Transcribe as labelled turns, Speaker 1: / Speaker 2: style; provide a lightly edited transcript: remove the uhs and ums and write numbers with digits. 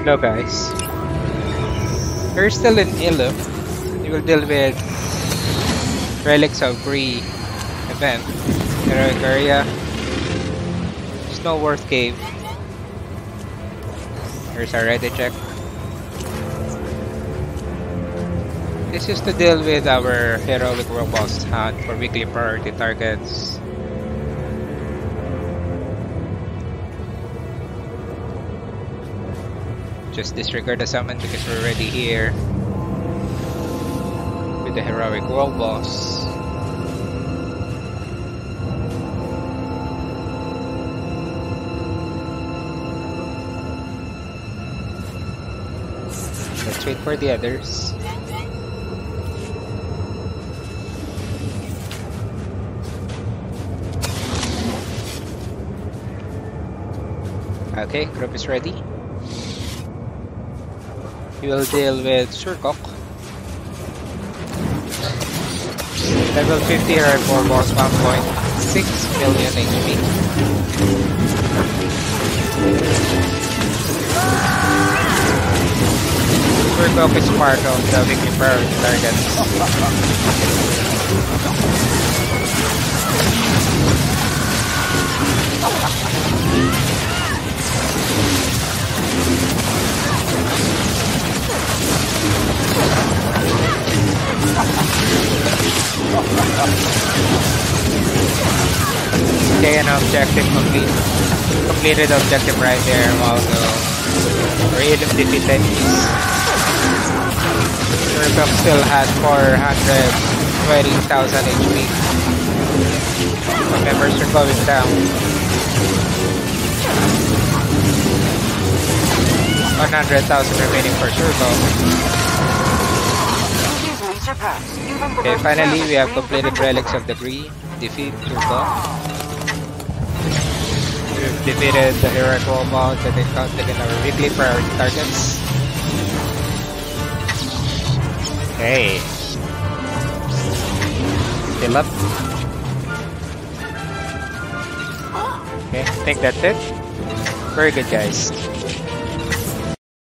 Speaker 1: Hello guys. We're still in Ilum. We will deal with Relics of Bree event. Heroic area. Snowworth Cave. Here's our ready check. This is to deal with our heroic world boss hunt for weekly priority targets. Just disregard the summon because we're already here with the heroic world boss. Let's wait for the others. Okay, group is ready. We will deal with Surgok'k. Level 50 heroic war boss, 1.6 million HP. Surgok'k is part of the weekly priority targets. Okay, an objective complete. Completed objective right there while we're Ilum defeated. Surgok'k still has 420,000 HP. The members are going down. 100,000 remaining for Surgok'k. Okay, finally we have completed Relics of the Bree. Defeat Surgok'k. We've defeated the heroic world boss that encountered in our weekly priority targets. Okay. Still up. Okay, I think that's it. Very good, guys.